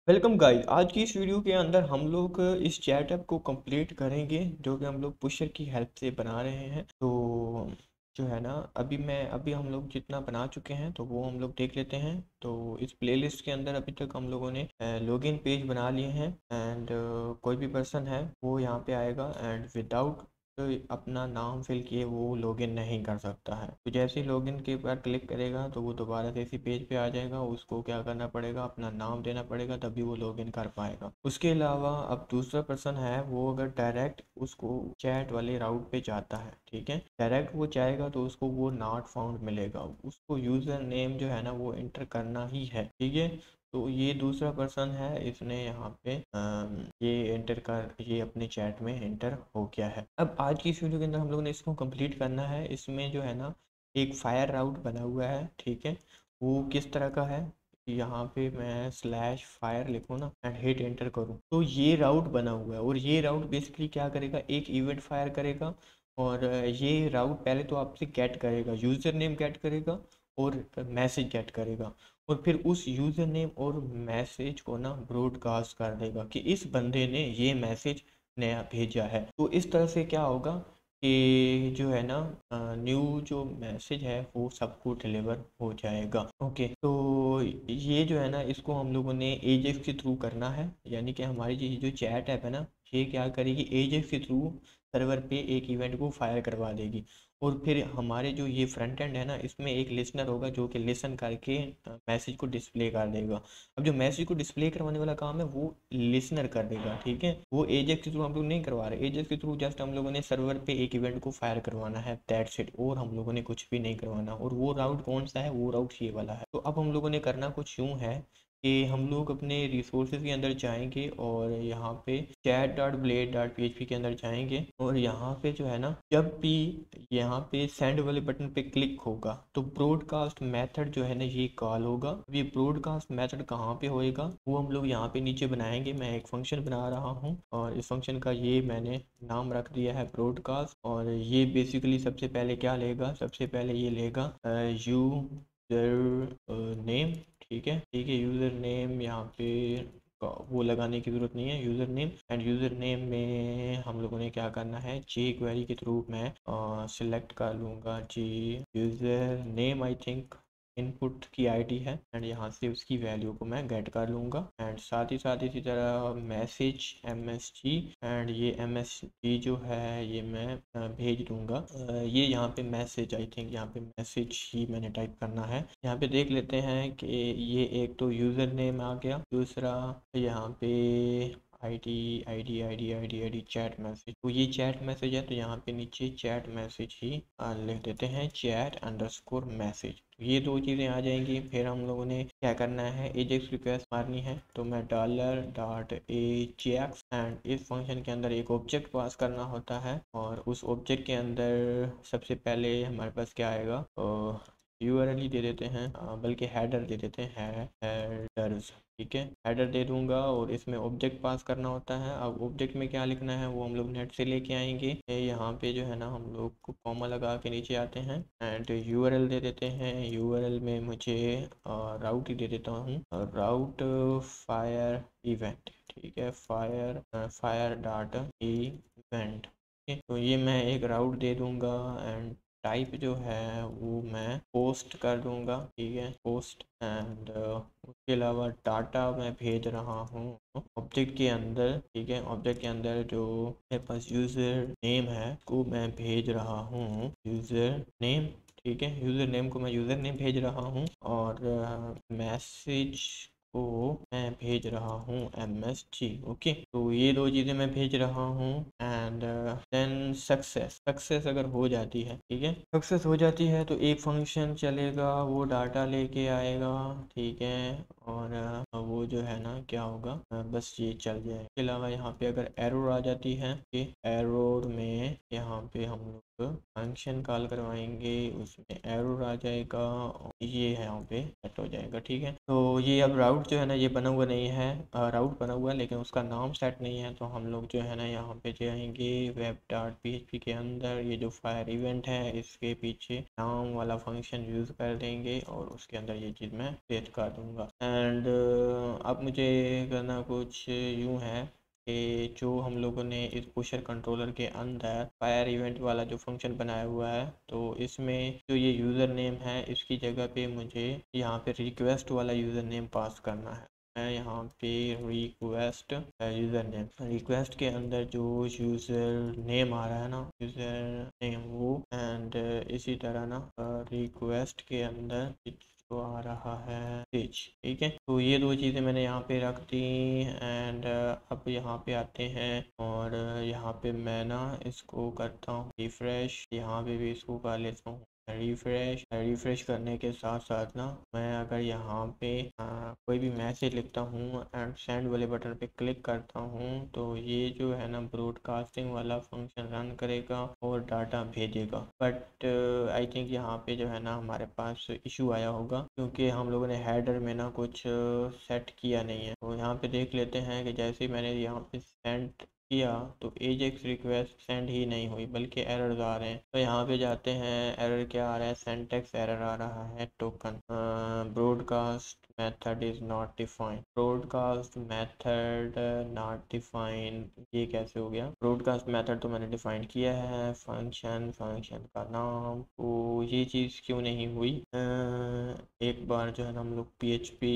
Welcome guys. आज की इस वीडियो के अंदर हम लोग इस चैट ऐप को कंप्लीट करेंगे जो कि हम लोग पुशर की हेल्प से बना रहे हैं। तो जो है ना, अभी हम लोग जितना बना चुके हैं तो वो हम लोग देख लेते हैं। तो इस प्लेलिस्ट के अंदर अभी तक हम लोगों ने लॉगिन पेज बना लिए हैं एंड कोई भी पर्सन है वो यहाँ पे आएगा एंड विदाउट अपना नाम फिल किए वो लॉगिन नहीं कर सकता है। तो जैसे ही लॉगिन के ऊपर क्लिक करेगा तो वो दोबारा से इसी पेज पे आ जाएगा। उसको क्या करना पड़ेगा, अपना नाम देना पड़ेगा, तभी वो लॉगिन कर पाएगा। उसके अलावा अब दूसरा पर्सन है वो अगर डायरेक्ट उसको चैट वाले राउट पे जाता है, ठीक है, डायरेक्ट वो जाएगा तो उसको वो नॉट फाउंड मिलेगा। उसको यूज़र नेम जो है ना वो एंटर करना ही है, ठीक है। तो ये दूसरा पर्सन है, इसने यहाँ पे ये अपने चैट में एंटर हो गया है। अब आज की इस वीडियो के अंदर हम लोगों ने इसको कंप्लीट करना है। इसमें जो है ना एक फायर राउट बना हुआ है, ठीक है। वो किस तरह का है, यहाँ पे मैं स्लैश फायर लिखूँ ना एंड हिट एंटर करूँ तो ये राउट बना हुआ है। और ये राउट बेसिकली क्या करेगा, एक इवेंट फायर करेगा। और ये राउट पहले तो आपसे गेट करेगा, यूज़र नेम गेट करेगा और मैसेज गेट करेगा। और फिर उस यूज़र नेम और मैसेज को ना ब्रॉडकास्ट कर देगा कि इस बंदे ने ये मैसेज नया भेजा है। तो इस तरह से क्या होगा कि जो है ना न्यू जो मैसेज है वो सबको डिलीवर हो जाएगा। ओके, तो ये जो है ना इसको हम लोगों ने एजेक्स के थ्रू करना है। यानी कि हमारी जो चैट ऐप है ना, ये क्या करेगी, एजेक्स के थ्रू सर्वर पे एक इवेंट को फायर करवा देगी। और फिर हमारे जो ये फ्रंट एंड है ना, इसमें एक लिसनर होगा जो कि लिसन करके मैसेज को डिस्प्ले कर देगा। अब जो मैसेज को डिस्प्ले करवाने वाला काम है वो लिसनर कर देगा, ठीक है। वो एजेक्स के थ्रू हम लोग नहीं करवा रहे, एजेक्स के थ्रू जस्ट हम लोगों ने सर्वर पे एक इवेंट को फायर करवाना है, दैट्स इट। और हम लोगों ने कुछ भी नहीं करवाना। और वो राउट कौन सा है, वो राउट ये वाला है। तो अब हम लोगों ने करना कुछ यूँ है कि हम लोग अपने रिसोर्सेज के अंदर जाएंगे और यहाँ पे chat.blade.php के अंदर जाएंगे। और यहाँ पे जो है ना, जब भी यहाँ पे सेंड वाले बटन पे क्लिक होगा तो ब्रॉडकास्ट मेथड जो है ना ये कॉल होगा। ये ब्रॉडकास्ट मेथड कहाँ पे होएगा वो हम लोग यहाँ पे नीचे बनाएंगे। मैं एक फंक्शन बना रहा हूँ और इस फंक्शन का ये मैंने नाम रख दिया है ब्रॉडकास्ट। और ये बेसिकली सबसे पहले क्या लेगा, सबसे पहले ये लेगा यूजर नेम, ठीक है, ठीक है। यूज़र नेम यहाँ पे वो लगाने की ज़रूरत नहीं है, user name. And user name में हम लोगों ने क्या करना है, जी क्वेरी के थ्रू मैं सिलेक्ट कर लूँगा G user name. I think input की आईडी है एंड यहाँ से उसकी वैल्यू को मैं गेट कर लूँगा। एंड साथ ही साथ इसी तरह मैसेज MSG एंड ये MSG जो है ये मैं भेज दूँगा। ये यहाँ पे मैसेज, आई थिंक यहाँ पे मैसेज ही मैंने टाइप करना है। यहाँ पे देख लेते हैं कि ये एक तो यूज़र नेम आ गया, दूसरा यहाँ पे आईडी चैट मैसेज। तो ये चैट मैसेज है तो यहाँ पे नीचे चैट मैसेज ही लिख देते हैं, chat_message। ये दो चीज़ें आ जाएंगी। फिर हम लोगों ने क्या करना है, एजेक्स रिक्वेस्ट मारनी है। तो मैं $.ajax एंड इस फंक्शन के अंदर एक ऑब्जेक्ट पास करना होता है। और उस ऑब्जेक्ट के अंदर सबसे पहले हमारे पास क्या आएगा, URL ही दे देते हैं, बल्कि हेडर दे देते हैं, हेडर्स, ठीक है। हेडर दे दूंगा और इसमें ऑब्जेक्ट पास करना होता है। अब ऑब्जेक्ट में क्या लिखना है वो हम लोग नेट से लेके आएंगे। यहाँ पे जो है ना हम लोग को कॉमा लगा के नीचे आते हैं एंड URL दे देते हैं। URL में मुझे राउट ही दे देता हूँ, राउट फायर इवेंट, ठीक है, फायर डॉट इवेंट। तो ये मैं एक राउट दे दूंगा एंड टाइप जो है वो मैं पोस्ट कर दूंगा, ठीक है, पोस्ट। एंड उसके अलावा डाटा मैं भेज रहा हूँ ऑब्जेक्ट के अंदर, ठीक है। ऑब्जेक्ट के अंदर जो मेरे पास यूज़र नेम है को मैं भेज रहा हूँ यूज़र नेम, ठीक है। यूज़र नेम को मैं यूज़र नेम भेज रहा हूँ और मैसेज को मैं भेज रहा हूँ MSG। ओके, तो ये दो चीज़ें मैं भेज रहा हूँ एंड देन सक्सेस अगर हो जाती है, ठीक है, सक्सेस हो जाती है तो एक फंक्शन चलेगा, वो डाटा लेके आएगा, ठीक है। और वो जो है ना क्या होगा, बस ये चल जाए। इसके अलावा यहाँ पे अगर एरर आ जाती है, एरर में यहाँ पे हम लोग फंक्शन कॉल करवाएंगे, उसमें एरर आ जाएगा, ये है यहाँ पे सेट हो जाएगा, ठीक है। तो ये अब राउट राउट जो है ना ये बना हुआ नहीं है, राउट बना हुआ है लेकिन उसका नाम सेट नहीं है। तो हम लोग जो है ना यहाँ पे जाएंगे वेब डॉट PHP के अंदर, ये जो फायर इवेंट है इसके पीछे नाम वाला फंक्शन यूज़ कर देंगे और उसके अंदर ये चीज़ मैं सेट कर दूँगा। एंड अब मुझे करना कुछ यूँ है कि जो हम लोगों ने इस पुशर कंट्रोलर के अंदर फायर इवेंट वाला जो फंक्शन बनाया हुआ है, तो इसमें जो ये यूज़र नेम है इसकी जगह पे मुझे यहाँ पे रिक्वेस्ट वाला यूज़र नेम पास करना है। मैं यहाँ पे रिक्वेस्ट यूज़र नेम, रिक्वेस्ट के अंदर जो यूज़र नेम आ रहा है ना, यूज़र नेम वो, एंड इसी तरह ना रिक्वेस्ट के अंदर तो आ रहा है पेज। ठीक है, तो ये दो चीज़ें मैंने यहाँ पे रख दी। एंड अब यहाँ पे आते हैं और यहाँ पे मैं ना इसको करता हूँ रिफ्रेश, यहाँ पे भी इसको कर लेता हूँ रिफ्रेश करने के साथ साथ ना मैं अगर यहाँ पे कोई भी मैसेज लिखता हूँ एंड सेंड वाले बटन पे क्लिक करता हूँ तो ये जो है ना ब्रॉडकास्टिंग वाला फंक्शन रन करेगा और डाटा भेजेगा। बट आई थिंक यहाँ पे जो है ना हमारे पास इशू आया होगा क्योंकि हम लोगों ने हेडर में ना कुछ सेट किया नहीं है। तो यहाँ पे देख लेते हैं कि जैसे ही मैंने यहाँ पे सेंड किया तो एजेक्स रिक्वेस्ट सेंड ही नहीं हुई बल्कि एरर्स आ रहे हैं। तो यहाँ पे जाते हैं, एरर क्या आ रहा है, सिंटैक्स एरर आ रहा है, token broadcast method is not defined, broadcast method not defined. ये कैसे हो गया? ब्रॉडकास्ट मेथड तो मैंने डिफाइन किया है, फंक्शन का नाम, तो ये चीज़ क्यों नहीं हुई? एक बार जो है ना हम लोग PHP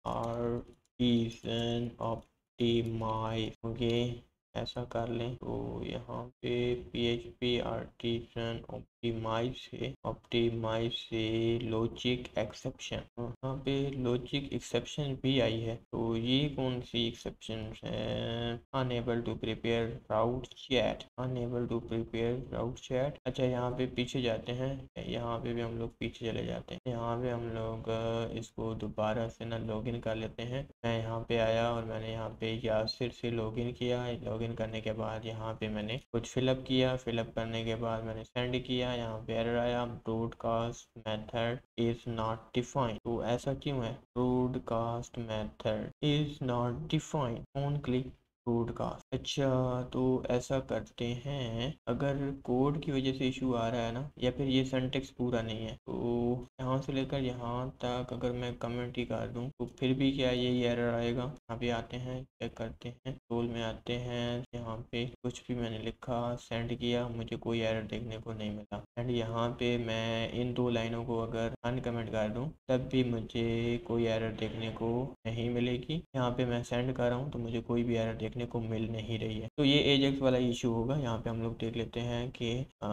आर्टिसन ऑप्टिमाइज होंगे ऐसा कर लें। तो यहाँ पे PHP आर्टिसन ऑप्टिमाइज से लॉजिक एक्सेप्शन, यहाँ पे लॉजिक एक्सेप्शन भी आई है। तो ये कौन सी एक्सेप्शन है? Unable to prepare route chat, unable to prepare route chat. अच्छा, यहाँ पे पीछे जाते हैं, यहाँ पे भी हम लोग पीछे चले जाते हैं। यहाँ पे हम लोग इसको दोबारा से ना लॉगिन कर लेते हैं। मैं यहाँ पे आया और मैंने यहाँ पे यासिर से लॉगिन किया। लॉगिन करने के बाद यहाँ पे मैंने कुछ फिलअप किया, फिलअप करने के बाद मैंने सेंड किया। यहाँ पे एरर आया, broadcast method is not defined. तो ऐसा क्यों है? Broadcast method is not defined on click broadcast. अच्छा, तो ऐसा करते हैं, अगर कोड की वजह से इशू आ रहा है ना या फिर ये सिंटैक्स पूरा नहीं है तो यहाँ से लेकर यहाँ तक अगर मैं कमेंट ही कर दूँ तो फिर भी क्या यही एरर आएगा? यहाँ पे आते हैं, चेक करते हैं, टूल में आते हैं, यहाँ पे कुछ भी मैंने लिखा, सेंड किया, मुझे कोई एरर देखने को नहीं मिला। एंड यहाँ पे मैं इन दो लाइनों को अगर अनकमेंट कर दूँ तब भी मुझे कोई एरर देखने को नहीं मिलेगी। यहाँ पे मैं सेंड कर रहा हूँ तो मुझे कोई भी एरर देखने को मिल नहीं रही है। तो ये एजेक्स वाला इशू होगा। यहाँ पे हम लोग देख लेते हैं कि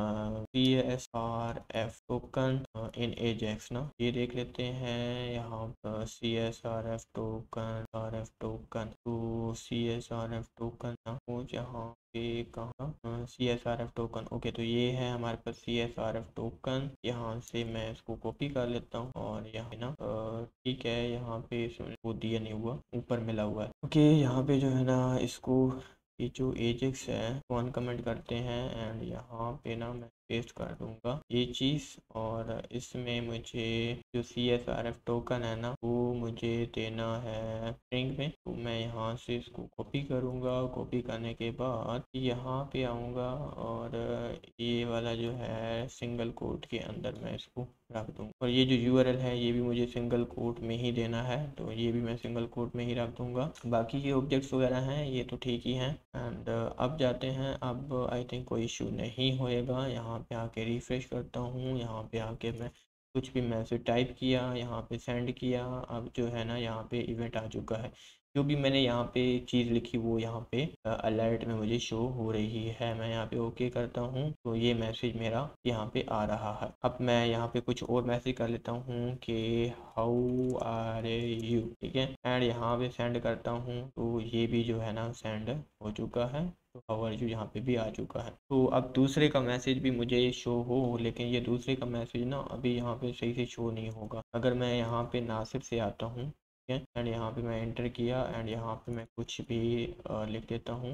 CSRF टोकन इन एजेक्स ना, ये देख लेते हैं यहाँ पर CSRF टोकन, RF टोकन। तो CSRF टोकन ना वो जहाँ पे कहाँ CSRF टोकन, ओके, तो ये है हमारे पास CSRF टोकन। यहाँ से मैं इसको कॉपी कर लेता हूँ और यहाँ ना ठीक है, यहाँ पे वो दिया नहीं हुआ, ऊपर मिला हुआ है। ओके, यहाँ पे जो है ना इसको ये जो एजेक्स है वो अनकमेंट करते हैं एंड यहाँ पे ना मैं पेस्ट कर दूंगा ये चीज़। और इसमें मुझे जो CSRF टोकन है ना वो मुझे देना है स्ट्रिंग में। तो मैं यहाँ से इसको कॉपी करूँगा, कॉपी करने के बाद यहाँ पे आऊँगा और ये वाला जो है सिंगल कोट के अंदर मैं इसको रख दूँगा। और ये जो URL है ये भी मुझे सिंगल कोट में ही देना है, तो ये भी मैं सिंगल कोट में ही रख दूँगा। बाकी के ऑब्जेक्ट्स वगैरह हैं ये तो ठीक ही हैं। एंड अब जाते हैं, अब आई थिंक कोई इशू नहीं होएगा। यहाँ पे आके रिफ्रेश करता हूँ, यहाँ पे आके मैं कुछ भी मैसेज टाइप किया, यहाँ पे सेंड किया, अब जो है ना यहाँ पे इवेंट आ चुका है। जो भी मैंने यहाँ पे चीज़ लिखी वो यहाँ पे अलर्ट में मुझे शो हो रही है। मैं यहाँ पे ओके करता हूँ तो ये मैसेज मेरा यहाँ पे आ रहा है। अब मैं यहाँ पे कुछ और मैसेज कर लेता हूँ कि हाउ आर यू, ठीक है, एंड यहाँ पे सेंड करता हूँ तो ये भी जो है ना सेंड हो चुका है। तो हाउ आर यू यहाँ पे भी आ चुका है। तो अब दूसरे का मैसेज भी मुझे शो हो, लेकिन ये दूसरे का मैसेज ना अभी यहाँ पे सही से शो नहीं होगा। अगर मैं यहाँ पे नासिर से आता हूँ, ठीक है, एंड यहाँ पे मैं एंटर किया एंड यहाँ पे मैं कुछ भी लिख देता हूँ,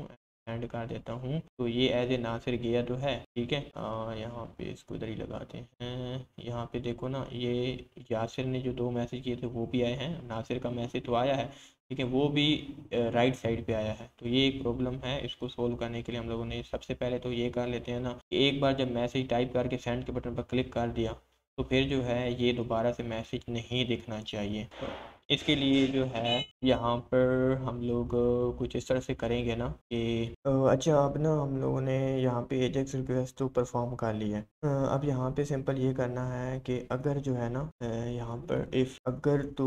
सेंड कर देता हूँ। तो ये एज ए नासिर गया तो है, ठीक है। यहाँ पे इसको इधर ही लगाते हैं। यहाँ पे देखो ना, ये यासिर ने जो 2 मैसेज किए थे वो भी आए हैं, नासिर का मैसेज तो आया है, ठीक है, वो भी राइट साइड पे आया है। तो ये एक प्रॉब्लम है, इसको सोल्व करने के लिए हम लोगों ने सबसे पहले तो ये कर लेते हैं ना, एक बार जब मैसेज टाइप करके सेंड के बटन पर क्लिक कर दिया तो फिर जो है ये दोबारा से मैसेज नहीं दिखना चाहिए। तो इसके लिए जो है यहाँ पर हम लोग कुछ इस तरह से करेंगे ना कि अच्छा, अब ना हम लोगों ने यहाँ पे एजेक्स रिक्वेस्ट तो परफॉर्म कर लिया है। अब यहाँ पे सिंपल ये करना है कि अगर जो है ना यहाँ पर इफ़ अगर तो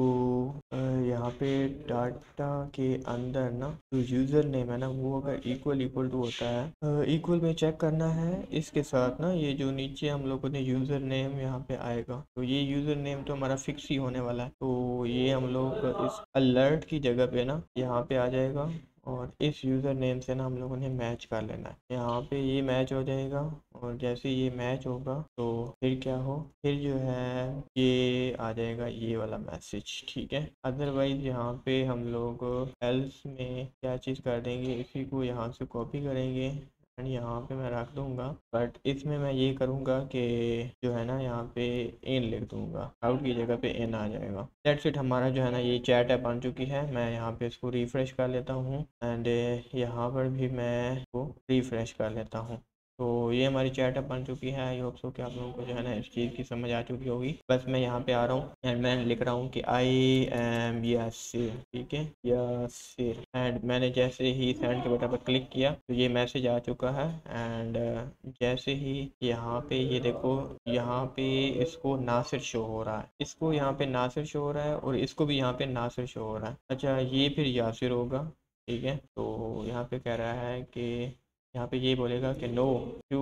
यहाँ पे डाटा के अंदर ना जो यूज़र नेम है ना वो अगर इक्वल इक्वल टू होता है, इक्वल में चेक करना है इसके साथ ना, ये जो नीचे हम लोगों ने यूज़र नेम यहाँ पे आएगा, तो ये यूज़र नेम तो हमारा फिक्स ही होने वाला है। तो ये हम लोग इस अलर्ट की जगह पे ना यहाँ पे आ जाएगा और इस यूज़र नेम से ना हम लोगों ने मैच कर लेना है। यहाँ पे ये मैच हो जाएगा और जैसे ये मैच होगा तो फिर क्या हो, फिर जो है ये आ जाएगा ये वाला मैसेज, ठीक है। अदरवाइज यहाँ पे हम लोग एल्स में क्या चीज़ कर देंगे, इसी को यहाँ से कॉपी करेंगे एंड यहाँ पे मैं रख दूंगा, बट इसमें मैं ये करूँगा कि जो है ना यहाँ पे इन लिख दूंगा, आउट की जगह पे इन आ जाएगा। दैट्स इट, हमारा जो है ना ये चैट ऐप बन चुकी है। मैं यहाँ पे इसको रिफ़्रेश कर लेता हूँ एंड यहाँ पर भी मैं इसको रिफ़्रेश कर लेता हूँ। तो ये हमारी चैट ऐप बन चुकी है। आई होप सो कि आप लोगों को जो है ना इस चीज़ की समझ आ चुकी होगी। बस मैं यहाँ पे आ रहा हूँ एंड मैं लिख रहा हूँ कि आई एम यासिर, ठीक है, यासिर, एंड मैंने जैसे ही सेंड के बटन पर क्लिक किया तो ये मैसेज आ चुका है एंड जैसे ही यहाँ पे ये देखो, यहाँ पे इसको नासिर शो हो रहा है, इसको यहाँ पे नासिर शो हो रहा है और इसको भी यहाँ पे नासिर शो हो रहा है। अच्छा, ये फिर यासिर होगा, ठीक है। तो यहाँ पे कह रहा है कि यहाँ पे ये बोलेगा कि no you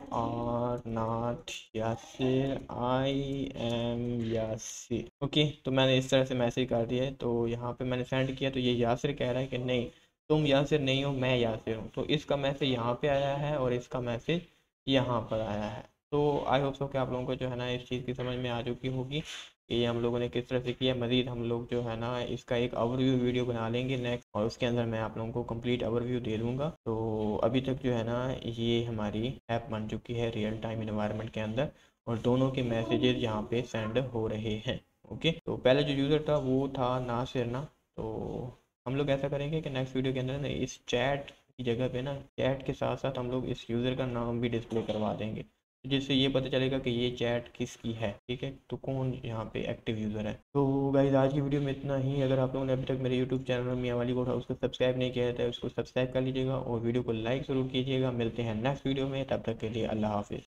are not Yasir, I am Yasir. Okay, तो मैंने इस तरह से मैसेज कर दिया है। तो यहाँ पे मैंने सेंड किया तो ये यासिर कह रहा है कि नहीं, तुम यासिर नहीं हो, मैं यासिर हूँ। तो इसका मैसेज यहाँ पे आया है और इसका मैसेज यहाँ पर आया है। तो आई होप सो कि आप लोगों को जो है ना इस चीज़ की समझ में आ चुकी होगी कि ये हम लोगों ने किस तरह से किया। मज़ीद हम लोग जो है ना इसका एक ओवरव्यू वीडियो बना लेंगे नेक्स्ट, और उसके अंदर मैं आप लोगों को कंप्लीट ओवरव्यू दे दूँगा। तो अभी तक जो है ना ये हमारी ऐप बन चुकी है रियल टाइम इन्वायरमेंट के अंदर और दोनों के मैसेजेस यहाँ पे सेंड हो रहे हैं। ओके, तो पहले जो यूज़र था वो था नासिर ना, तो हम लोग ऐसा करेंगे कि नेक्स्ट वीडियो के अंदर ना इस चैट की जगह पे ना चैट के साथ साथ हम लोग इस यूज़र का नाम भी डिस्प्ले करवा देंगे, जिससे ये पता चलेगा कि ये चैट किसकी है, ठीक है, तो कौन यहाँ पे एक्टिव यूज़र है। तो गाइस आज की वीडियो में इतना ही। अगर आप लोगों ने अभी तक मेरे यूट्यूब चैनल मियाँ वाली को उसको सब्सक्राइब नहीं किया है तो उसको सब्सक्राइब कर लीजिएगा और वीडियो को लाइक ज़रूर कीजिएगा। मिलते हैं नेक्स्ट वीडियो में, तब तक के लिए अल्लाह हाफिज़।